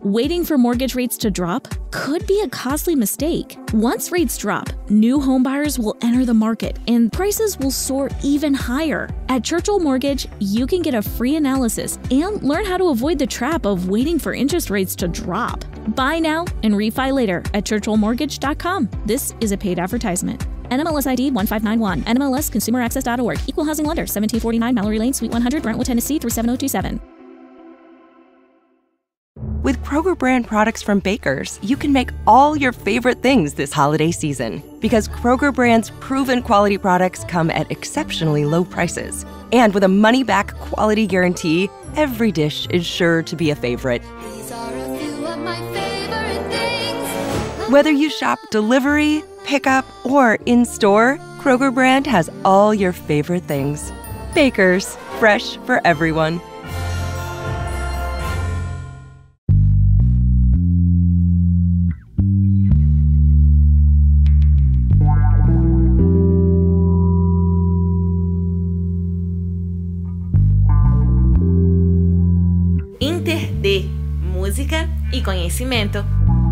Waiting for mortgage rates to drop could be a costly mistake. Once rates drop, new homebuyers will enter the market and prices will soar even higher. At Churchill Mortgage, you can get a free analysis and learn how to avoid the trap of waiting for interest rates to drop. Buy now and refi later at churchillmortgage.com. This is a paid advertisement. NMLS ID 1591, NMLSconsumeraccess.org, Equal Housing Lender, 1749 Mallory Lane, Suite 100, Brentwood, Tennessee 37027. With Kroger brand products from Baker's, you can make all your favorite things this holiday season. Because Kroger brand's proven quality products come at exceptionally low prices. And with a money-back quality guarantee, every dish is sure to be a favorite. These are a few of my favorite things. Whether you shop delivery, pickup, or in-store, Kroger brand has all your favorite things. Baker's, fresh for everyone. Inter-D, música e conhecimento.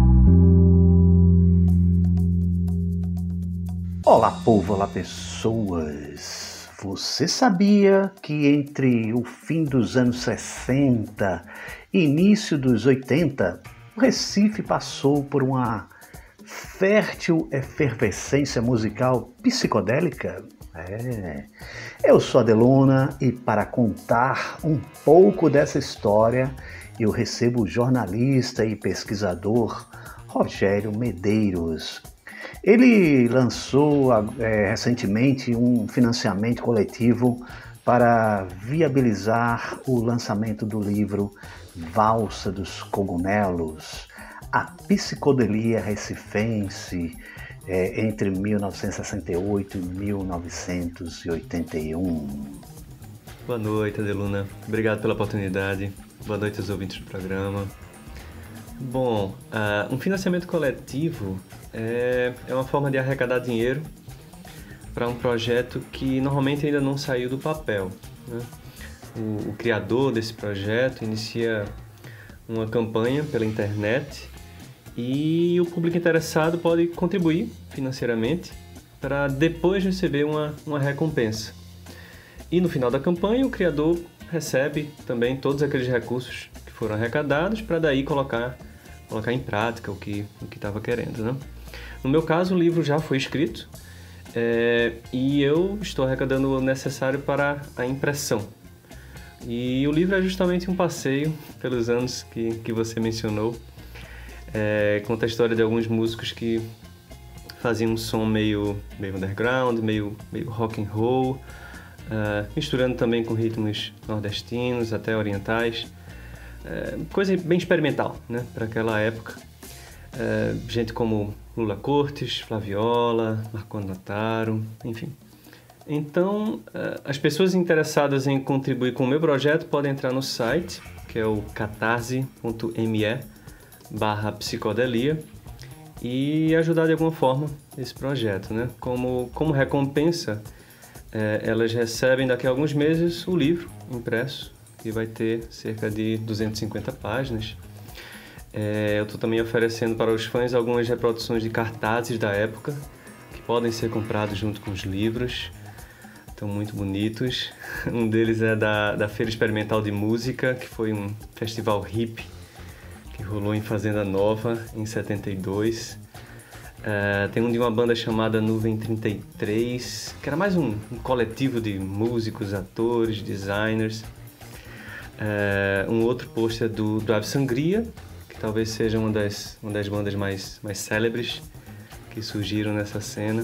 Olá, povo, olá, pessoas! Você sabia que entre o fim dos anos 60 e início dos 80, o Recife passou por uma fértil efervescência musical psicodélica? Eu sou Adeluna e para contar um pouco dessa história, eu recebo o jornalista e pesquisador Rogério Medeiros. Ele lançou recentemente um financiamento coletivo para viabilizar o lançamento do livro Valsa dos Cogumelos, a psicodelia recifense entre 1968 e 1981. Boa noite, Adeluna. Obrigado pela oportunidade. Boa noite aos ouvintes do programa. Bom, um financiamento coletivo é uma forma de arrecadar dinheiro para um projeto que normalmente ainda não saiu do papel, né? O criador desse projeto inicia uma campanha pela internet e o público interessado pode contribuir financeiramente para depois receber uma recompensa. E no final da campanha, o criador recebe também todos aqueles recursos que foram arrecadados para daí colocar em prática o que estava querendo, né? No meu caso, o livro já foi escrito e eu estou arrecadando o necessário para a impressão. E o livro é justamente um passeio pelos anos que você mencionou. Conta a história de alguns músicos que faziam um som meio underground, meio rock and roll, misturando também com ritmos nordestinos, até orientais. Coisa bem experimental, né, para aquela época. Gente como Lula Cortes, Flaviola, Marconi Nataro, enfim. Então, as pessoas interessadas em contribuir com o meu projeto podem entrar no site, que é o catarse.me/psicodelia, e ajudar de alguma forma esse projeto, né? Como recompensa, elas recebem daqui a alguns meses o livro impresso, que vai ter cerca de 250 páginas. Eu estou também oferecendo para os fãs algumas reproduções de cartazes da época, que podem ser comprados junto com os livros. Estão muito bonitos. Um deles é da Feira Experimental de Música, que foi um festival hippie que rolou em Fazenda Nova, em 72. Tem um de uma banda chamada Nuvem 33, que era mais um coletivo de músicos, atores, designers. Um outro pôster do Ave Sangria, que talvez seja uma das bandas mais célebres que surgiram nessa cena.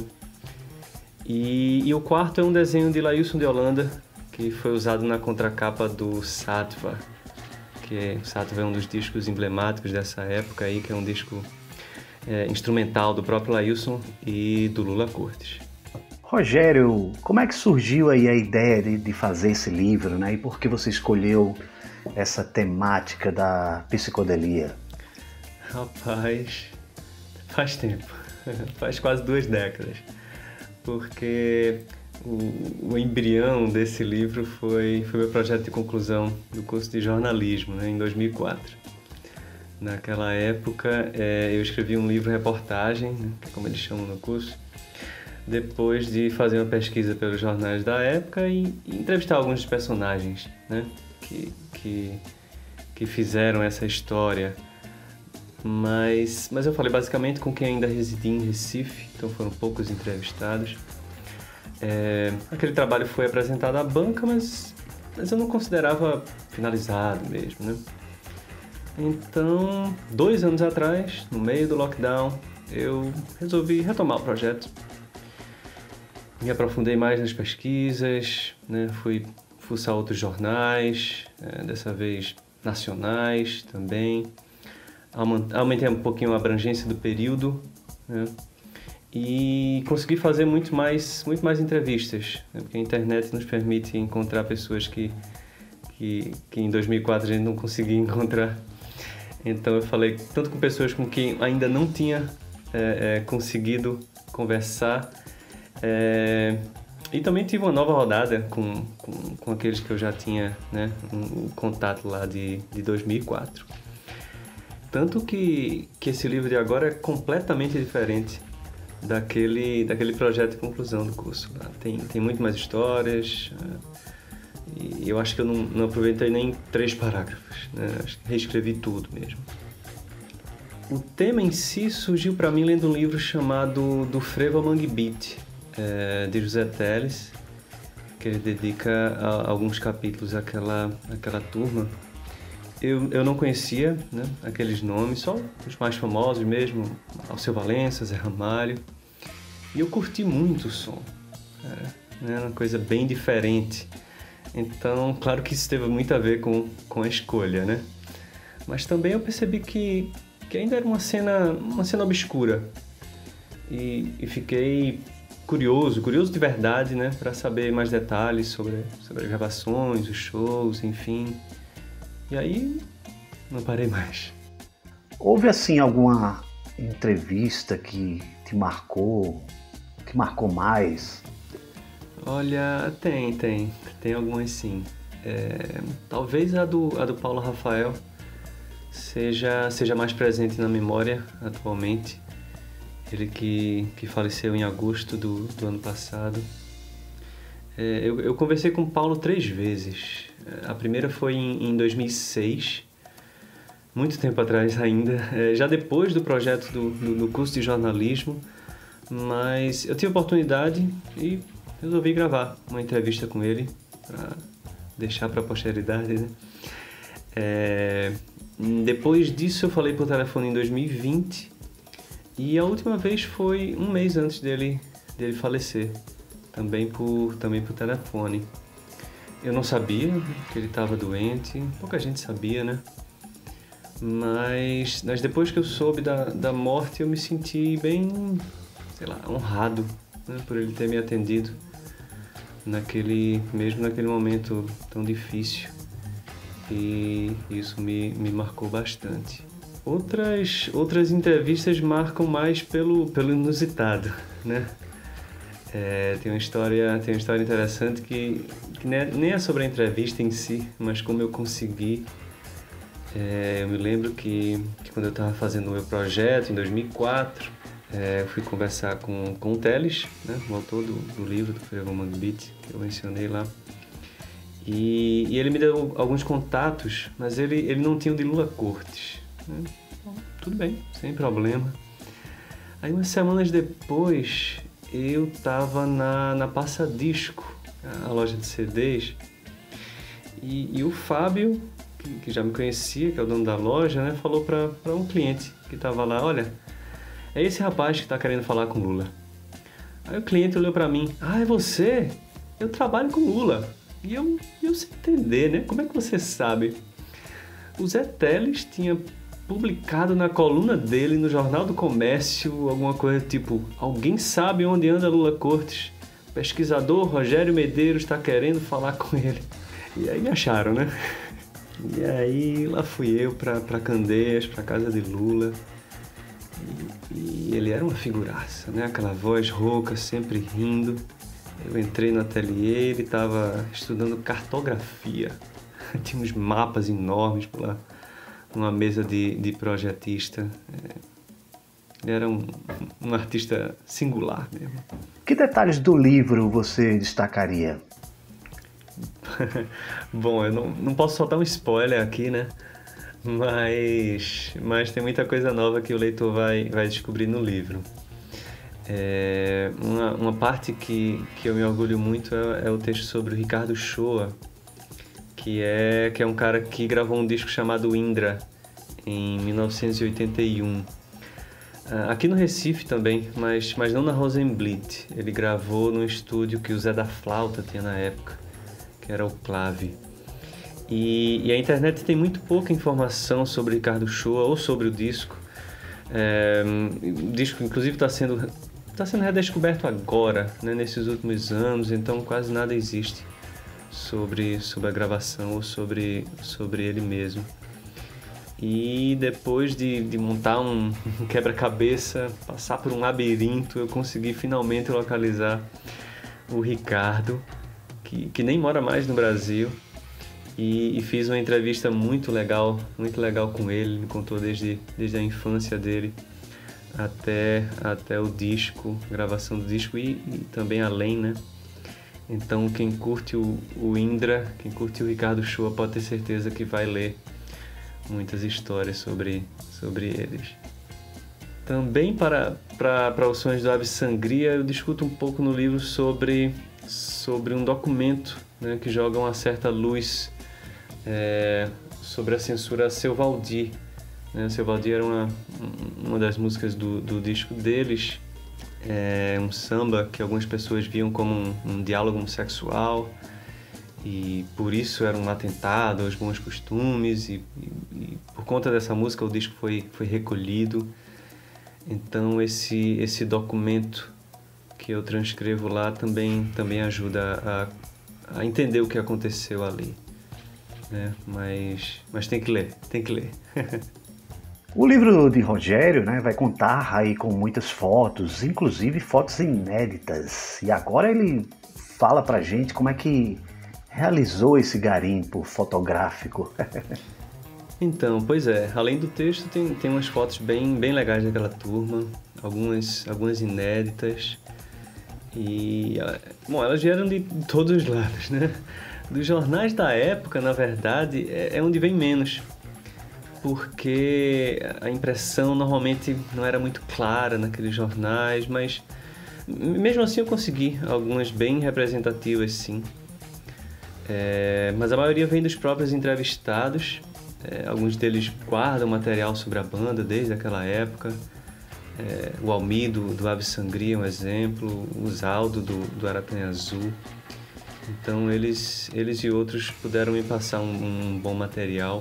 E o quarto é um desenho de Lailson de Holanda, que foi usado na contracapa do Sattva, o Sattva é um dos discos emblemáticos dessa época, aí, que é um disco instrumental do próprio Lailson e do Lula Cortes. Rogério, como é que surgiu aí a ideia de fazer esse livro, né? E por que você escolheu essa temática da psicodelia? Rapaz, faz tempo, faz quase 2 décadas, porque o embrião desse livro foi meu projeto de conclusão do curso de jornalismo, né, em 2004. Naquela época, eu escrevi um livro-reportagem, né, como eles chamam no curso, depois de fazer uma pesquisa pelos jornais da época e entrevistar alguns dos personagens, né, que fizeram essa história. Mas eu falei basicamente com quem ainda residia em Recife, então foram poucos entrevistados. Aquele trabalho foi apresentado à banca, mas eu não considerava finalizado mesmo, né? Então, 2 anos atrás, no meio do lockdown, eu resolvi retomar o projeto. Me aprofundei mais nas pesquisas, né? Fui fuçar outros jornais, dessa vez nacionais também. Aumentei um pouquinho a abrangência do período, né? E consegui fazer muito mais entrevistas, né? Porque a internet nos permite encontrar pessoas que em 2004 a gente não conseguia encontrar. Então eu falei tanto com pessoas com quem ainda não tinha conseguido conversar, e também tive uma nova rodada com aqueles que eu já tinha, né, um contato lá de 2004. Tanto que esse livro de agora é completamente diferente daquele projeto de conclusão do curso. Tem muito mais histórias, e eu acho que eu não aproveitei nem 3 parágrafos, né? Acho que reescrevi tudo mesmo. O tema em si surgiu para mim lendo um livro chamado Do Frevo ao Mangue Beat, de José Teles, que ele dedica alguns capítulos àquela turma. Eu não conhecia, né, aqueles nomes, só os mais famosos mesmo, Alceu Valença, Zé Ramalho, e eu curti muito o som, né, uma coisa bem diferente. Então, claro que isso teve muito a ver com a escolha, né? Mas também eu percebi que ainda era uma cena obscura. E fiquei curioso de verdade, né? Para saber mais detalhes sobre as gravações, os shows, enfim. E aí, não parei mais. Houve, assim, alguma entrevista que te marcou, que marcou mais? Olha, tem algumas sim. Talvez a do Paulo Rafael seja mais presente na memória atualmente. Ele que faleceu em agosto do ano passado. Eu conversei com o Paulo 3 vezes. A primeira foi em 2006, muito tempo atrás ainda, já depois do projeto do curso de jornalismo, mas eu tive a oportunidade e resolvi gravar uma entrevista com ele para deixar para a posteridade, né? Depois disso eu falei por telefone em 2020 e a última vez foi um mês antes dele falecer, também por telefone. Eu não sabia que ele estava doente, pouca gente sabia, né? Mas depois que eu soube da morte eu me senti bem, sei lá, honrado, né, por ele ter me atendido mesmo naquele momento tão difícil, e isso me marcou bastante. Outras entrevistas marcam mais pelo inusitado, né? Tem uma história interessante que nem é sobre a entrevista em si, mas como eu consegui. Eu me lembro que quando eu estava fazendo o meu projeto em 2004, eu fui conversar com o Teles, né, o autor do livro do Frevo ao Mangue Beat, que eu mencionei lá. E ele me deu alguns contatos, mas ele não tinha o de Lula Cortes, né? Tudo bem, sem problema. Aí umas semanas depois eu estava na Passa Disco, a loja de CDs, e o Fábio, que já me conhecia, que é o dono da loja, né, falou para um cliente que estava lá: olha, é esse rapaz que está querendo falar com Lula. Aí o cliente olhou para mim: ah, é você? Eu trabalho com Lula. E eu sem entender, né? Como é que você sabe? O Zé Teles tinha publicado na coluna dele no Jornal do Comércio alguma coisa tipo: alguém sabe onde anda Lula Cortes? O pesquisador Rogério Medeiros está querendo falar com ele. E aí me acharam, né? E aí lá fui eu para Candeias, para casa de Lula. E ele era uma figuraça, né? Aquela voz rouca, sempre rindo. Eu entrei no ateliê, ele estava estudando cartografia. Tinha uns mapas enormes por lá numa mesa de projetista. Ele era um artista singular mesmo. Que detalhes do livro você destacaria? Bom, eu não posso soltar um spoiler aqui, né? Mas tem muita coisa nova que o leitor vai descobrir no livro. Uma parte que eu me orgulho muito é o texto sobre o Ricardo Shoa, que é um cara que gravou um disco chamado Indra, em 1981. Aqui no Recife também, mas não na Rosenblit. Ele gravou num estúdio que o Zé da Flauta tinha na época, que era o Clave. E a internet tem muito pouca informação sobre Ricardo Shoa ou sobre o disco. O disco, inclusive, está sendo redescoberto agora, né, nesses últimos anos, então quase nada existe sobre a gravação ou sobre ele mesmo. E depois de montar um quebra-cabeça, passar por um labirinto, eu consegui finalmente localizar o Ricardo, que nem mora mais no Brasil, e fiz uma entrevista muito legal com ele. Me contou desde a infância dele até o disco, gravação do disco e também além, né? Então quem curte o Indra, quem curte o Ricardo Shoa pode ter certeza que vai ler muitas histórias sobre eles. Também para os Sonhos do Ave Sangria, eu discuto um pouco no livro sobre um documento, né, que joga uma certa luz sobre a censura a Seu Valdir. Seu Valdir era uma das músicas do disco deles, um samba que algumas pessoas viam como um diálogo homossexual, e por isso era um atentado aos bons costumes, e por conta dessa música o disco foi recolhido. Então esse documento que eu transcrevo lá também ajuda a entender o que aconteceu ali, né? Mas tem que ler. O livro de Rogério, né, vai contar aí com muitas fotos, inclusive fotos inéditas. E agora ele fala pra gente como é que realizou esse garimpo fotográfico. Então, pois é, além do texto tem umas fotos bem legais daquela turma, algumas inéditas. E, bom, elas vieram de todos os lados, né? Dos jornais da época, na verdade, é onde vem menos, porque a impressão normalmente não era muito clara naqueles jornais, mas mesmo assim eu consegui algumas bem representativas, sim. Mas a maioria vem dos próprios entrevistados. Alguns deles guardam material sobre a banda desde aquela época. O Almir do Ave Sangria é um exemplo, o Zaldo do Aratanha Azul. Então eles e outros puderam me passar um bom material.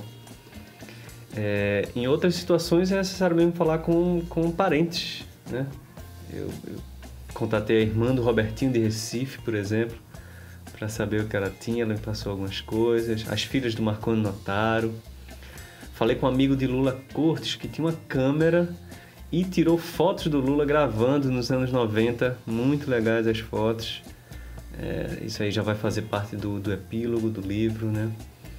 Em outras situações é necessário mesmo falar com parentes, né? Eu contatei a irmã do Robertinho de Recife, por exemplo, para saber o que ela tinha. Ela me passou algumas coisas. As filhas do Marconi Notaro. Falei com um amigo de Lula Cortes que tinha uma câmera e tirou fotos do Lula gravando nos anos 90. Muito legais as fotos. Isso aí já vai fazer parte do epílogo do livro, né?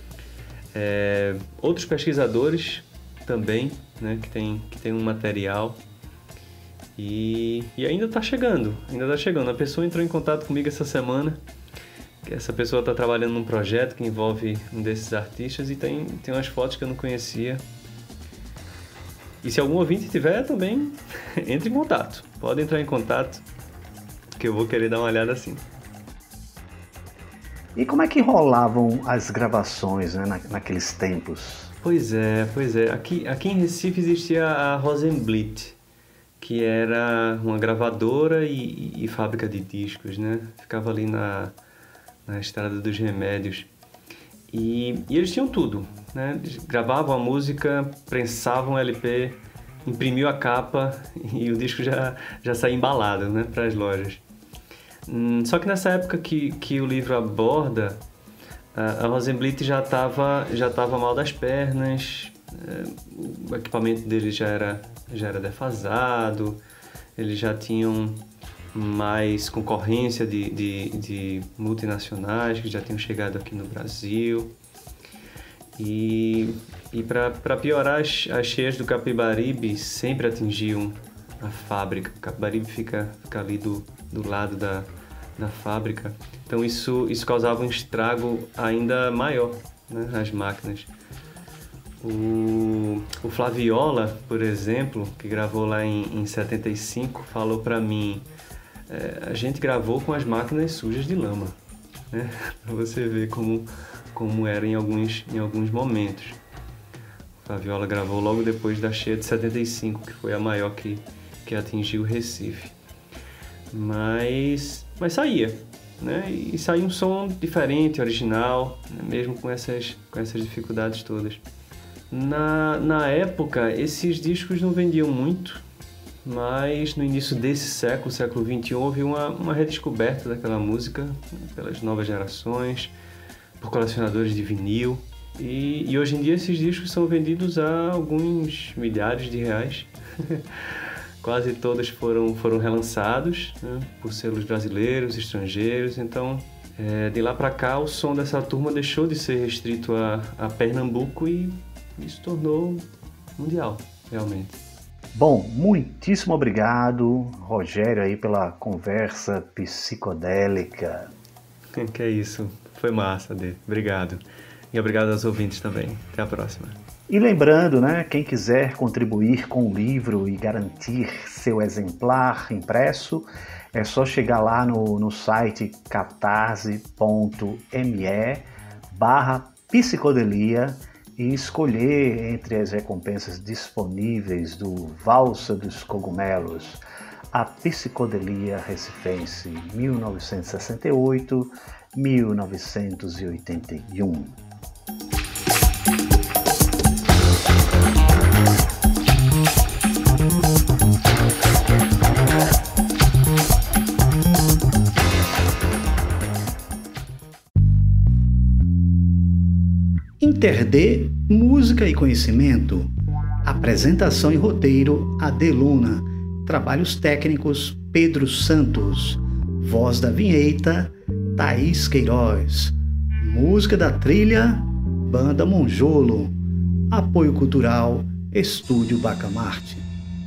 Outros pesquisadores também, né, que tem um material. E ainda está chegando. A pessoa entrou em contato comigo essa semana. Essa pessoa está trabalhando num projeto que envolve um desses artistas e tem umas fotos que eu não conhecia. E se algum ouvinte tiver também, entre em contato. Pode entrar em contato, que eu vou querer dar uma olhada assim. E como é que rolavam as gravações, né, naqueles tempos? Pois é. Aqui em Recife existia a Rosenblit, que era uma gravadora e fábrica de discos, né? Ficava ali na Estrada dos Remédios. E eles tinham tudo, né? Eles gravavam a música, prensavam o LP, imprimiam a capa e o disco já saía embalado, né, para as lojas. Só que nessa época que o livro aborda, a Rosenblit já estava mal das pernas, o equipamento deles já era defasado, eles já tinham mais concorrência de multinacionais que já tinham chegado aqui no Brasil. E para piorar, as cheias do Capibaribe sempre atingiam a fábrica. O Capibaribe fica ali do lado da fábrica. Então isso causava um estrago ainda maior, né, nas máquinas. O Flaviola, por exemplo, que gravou lá em 75, falou para mim, a gente gravou com as máquinas sujas de lama, né? Para você ver como era em alguns momentos. O Flaviola gravou logo depois da cheia de 75, que foi a maior que atingiu o Recife. Mas saía, né? E saía um som diferente, original, né? Mesmo com essas dificuldades todas. Na época, esses discos não vendiam muito, mas no início desse século XXI, houve uma redescoberta daquela música, né, pelas novas gerações, por colecionadores de vinil. E hoje em dia esses discos são vendidos a alguns milhares de reais. Quase todos foram relançados, né, por selos brasileiros, estrangeiros. Então, de lá para cá, o som dessa turma deixou de ser restrito a Pernambuco e se tornou mundial, realmente. Bom, muitíssimo obrigado, Rogério, aí pela conversa psicodélica. Que é isso, foi massa, Dê. Obrigado. E obrigado aos ouvintes também. Até a próxima. E lembrando, né, quem quiser contribuir com o livro e garantir seu exemplar impresso, é só chegar lá no site catarse.me/psicodelia e escolher entre as recompensas disponíveis do Valsa dos Cogumelos, a Psicodelia Recifense 1968-1981. Inter-D, música e conhecimento. Apresentação e roteiro, Adeluna. Trabalhos técnicos, Pedro Santos. Voz da vinheta, Thaís Queiroz. Música da trilha, Banda Monjolo. Apoio cultural, Estúdio Bacamarte.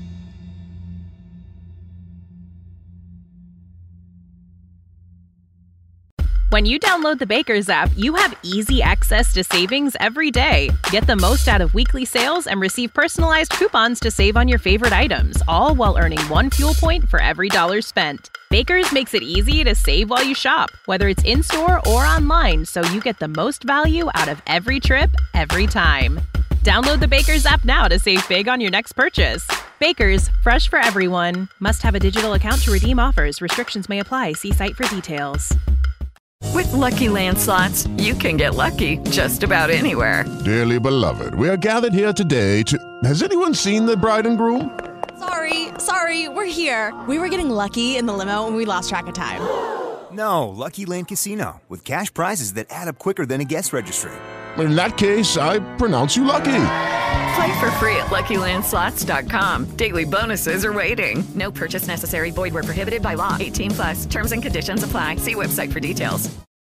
When you download the Baker's app, you have easy access to savings every day. Get the most out of weekly sales and receive personalized coupons to save on your favorite items, all while earning 1 fuel point for every $1 spent. Baker's makes it easy to save while you shop, whether it's in-store or online, so you get the most value out of every trip, every time. Download the Baker's app now to save big on your next purchase. Baker's, fresh for everyone. Must have a digital account to redeem offers. Restrictions may apply. See site for details. With Lucky Land Slots, you can get lucky just about anywhere. Dearly beloved, we are gathered here today to... Has anyone seen the bride and groom? Sorry, we're here. We were getting lucky in the limo and we lost track of time. No, Lucky Land Casino, with cash prizes that add up quicker than a guest registry. In that case, I pronounce you lucky. Play for free at LuckyLandSlots.com. Daily bonuses are waiting. No purchase necessary. Void where prohibited by law. 18+. Terms and conditions apply. See website for details.